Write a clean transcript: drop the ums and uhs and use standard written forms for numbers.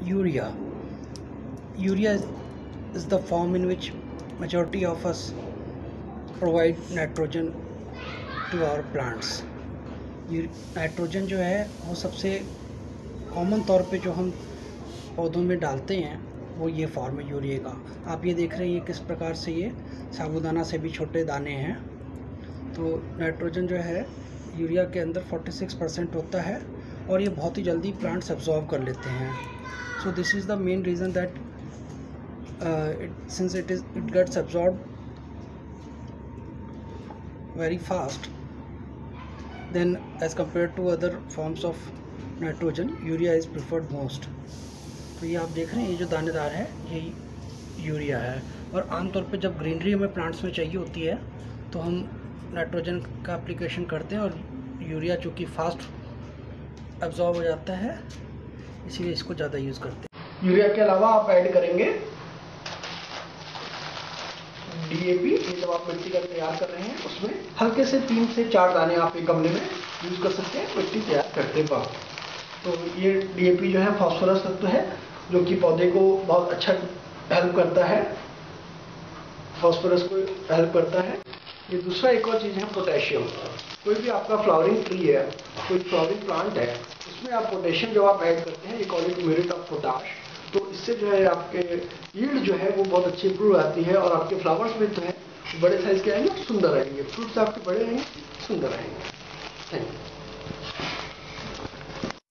Urea. Urea is the form in which majority of us provide nitrogen to our plants. Nitrogen जो है वो सबसे common तौर पे जो हम पौधों में डालते हैं वो ये फॉर्म है यूरिया का। आप ये देख रहे हैं ये किस प्रकार से ये साबूदाना से भी छोटे दाने हैं। तो नाइट्रोजन जो है यूरिया के अंदर 46% होता है और ये बहुत ही जल्दी प्लांट्स एब्जॉर्ब कर लेते हैं। So this is the main reason that since it gets absorbed very fast then as compared to other forms of nitrogen, urea is preferred most. तो ये आप देख रहे हैं ये जो दानेदार है ये यूरिया है। और आमतौर पे जब ग्रीनरी हमें प्लांट्स में चाहिए होती है तो हम नाइट्रोजन का एप्लीकेशन करते हैं और यूरिया चूँकि फास्ट एब्जॉर्ब हो जाता है इसीलिए इसको ज़्यादा यूज़ करते हैं। यूरिया के अलावा आप ऐड करेंगे DAP। ये जब आप मिट्टी का तैयार कर रहे हैं उसमें हल्के से 3 से 4 दाने आप एक गमले में यूज़ कर सकते हैं मिट्टी तैयार करते वक्त। तो ये DAP जो है फास्फोरस तत्व है जो कि पौधे को बहुत अच्छा हेल्प करता है, फास्फोरस को हेल्प करता है। ये दूसरा एक और चीज़ है पोटेशियम। कोई भी आपका फ्लावरिंग ट्री है, कोई फ्लावरिंग प्लांट है, उसमें आप पोटेशियम जब आप ऐड करते हैं ये call it muriate of potash, तो इससे जो है आपके यील्ड जो है वो बहुत अच्छी इंप्रूव आती है और आपके फ्लावर्स में जो है बड़े साइज के आएंगे, सुंदर आएंगे, फ्रूट्स आपके बड़े आएंगे, सुंदर आएंगे। Thank you.